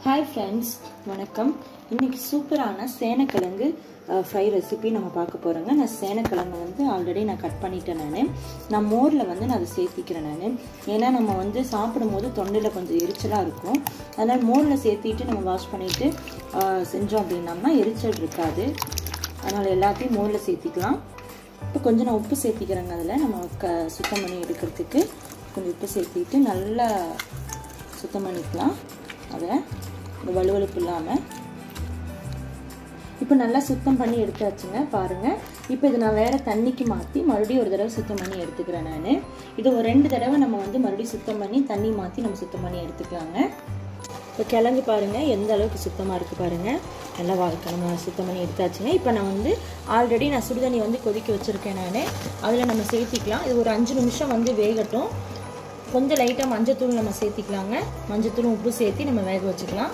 Hi friends, வணக்கம். இன்னைக்கு சூப்பரான சேனக்கிழங்கு ஃப்ரை ரெசிபி நம்ம பார்க்க போறோங்க. நான் சேனக்கிழங்கு வந்து ஆல்ரெடி நான் கட் பண்ணிட்டேன். நான் மோர்ல வந்து நான் அதை சேர்த்திக்கிறேன். ஏன்னா நம்ம வந்து சாப்பிடும்போது தொண்டையில கொஞ்சம் எரிச்சலா இருக்கும். அதனால மோர்ல சேர்த்திட்டு நம்ம வாஷ் பண்ணிட்டு செஞ்சோம் அப்படின்னா எரிச்சல் இருக்காது. அதனால எல்லாத்தையும் மோர்ல சேர்த்திக்கலாம். இப்போ கொஞ்சம் நான் உப்பு சேர்த்திக்கிறேங்க. அதில் நம்ம சுத்தம் பண்ணி எடுக்கிறதுக்கு கொஞ்சம் உப்பு சேர்த்திட்டு நல்லா சுத்தம் பண்ணிக்கலாம். அதை இந்த வலுவலுப்பு இல்லாமல் இப்போ நல்லா சுத்தம் பண்ணி எடுத்தாச்சுங்க. பாருங்கள், இப்போ இது நான் வேறு தண்ணிக்கு மாற்றி மறுபடியும் ஒரு தடவை சுத்தம் பண்ணி எடுத்துக்கிறேன். நான் இது ஒரு 2 தடவை நம்ம வந்து மறுபடியும் சுத்தம் பண்ணி தண்ணி மாற்றி நம்ம சுத்தம் பண்ணி எடுத்துக்கலாங்க. இப்போ கிழங்கு பாருங்கள் எந்த அளவுக்கு சுத்தமாக இருக்குது பாருங்கள். நல்லா நம்ம சுத்தம் பண்ணி எடுத்தாச்சுங்க. இப்போ நான் வந்து ஆல்ரெடி நான் சுடுதண்ணி வந்து கொதிக்க வச்சுருக்கேன். அதில் நம்ம சேர்த்திக்கலாம். இது ஒரு 5 நிமிஷம் வந்து வேகட்டும். கொஞ்சம் லைட்டாக மஞ்சத்தூள் நம்ம சேர்த்திக்கலாங்க. மஞ்சத்தூளும் உப்பு சேர்த்து நம்ம வேக வச்சுக்கலாம்.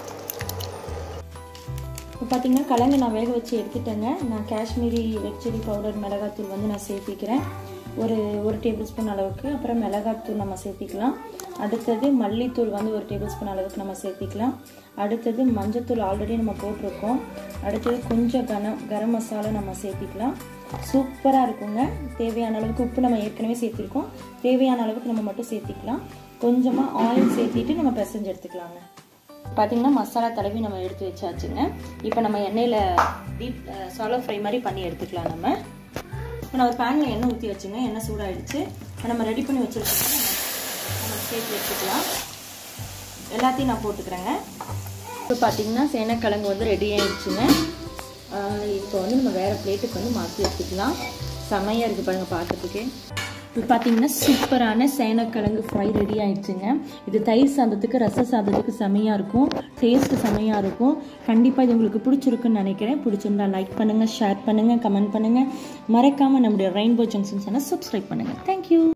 இப்போ பார்த்தீங்கன்னா கிழங்கு நான் வேக வச்சு எடுத்துட்டேங்க. நான் காஷ்மீரி ரெட் சில்லி பவுடர் மிளகாத்தூள் வந்து நான் சேர்த்திக்கிறேன். ஒரு டேபிள் ஸ்பூன் அளவுக்கு. அப்புறம் மிளகாத்தூள் நம்ம சேர்த்திக்கலாம். அடுத்தது மல்லித்தூள் வந்து 1 டேபிள் ஸ்பூன் அளவுக்கு நம்ம சேர்த்திக்கலாம். அடுத்தது மஞ்சத்தூள் ஆல்ரெடி நம்ம போட்டிருக்கோம். அடுத்தது கொஞ்சம் கரம் மசாலா நம்ம சேர்த்திக்கலாம். சூப்பராக இருக்குங்க. தேவையான அளவுக்கு உப்பு நம்ம ஏற்கனவே சேர்த்திருக்கோம். தேவையான அளவுக்கு நம்ம மட்டும் சேர்த்திக்கலாம். கொஞ்சமாக ஆயில் சேர்த்திட்டு நம்ம பிசைஞ்சு எடுத்துக்கலாங்க. பார்த்தீங்கன்னா மசாலா தடவி நம்ம எடுத்து வச்சாச்சுங்க. இப்போ நம்ம எண்ணெயில் டீப் சாலோ ஃப்ரை மாதிரி பண்ணி எடுத்துக்கலாம். இப்போ நான் ஒரு பேனில் எண்ணெய் ஊற்றி வச்சுங்க. எண்ணெய் சூடாகிடுச்சு. நம்ம ரெடி பண்ணி வச்சுருக்கோம். நம்ம சேர்த்து வச்சுக்கலாம். எல்லாத்தையும் நான் போட்டுக்கிறேங்க. இப்போ பார்த்தீங்கன்னா சேனக்கிழங்கு வந்து ரெடி ஆகிடுச்சுங்க. இப்போ வந்து நம்ம வேறு பிளேட்டுக்கு வந்து மாற்றி எடுத்துக்கலாம். செமையாக இருக்குது பாருங்கள் பார்க்கறதுக்கு. இப்போ பார்த்தீங்கன்னா சூப்பரான சேனக்கிழங்கு ஃப்ரை ரெடி ஆயிடுச்சுங்க. இது தயிர் சாதத்துக்கு ரச சாதத்துக்கு செமையாக இருக்கும். டேஸ்ட்டு செமையாக இருக்கும். கண்டிப்பாக இது உங்களுக்கு பிடிச்சிருக்குன்னு நினைக்கிறேன். பிடிச்சிருந்தா லைக் பண்ணுங்கள், ஷேர் பண்ணுங்கள், கமெண்ட் பண்ணுங்கள். மறக்காமல் நம்முடைய ரெயின்போ ஜங்ஷன் சேனல் சப்ஸ்கிரைப் பண்ணுங்கள். தேங்க்யூ.